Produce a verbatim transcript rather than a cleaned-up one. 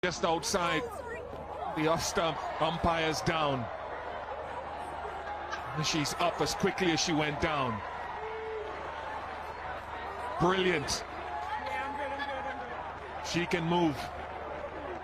Just outside. The off stump, umpire's down. She's up as quickly as she went down. Brilliant. She can move.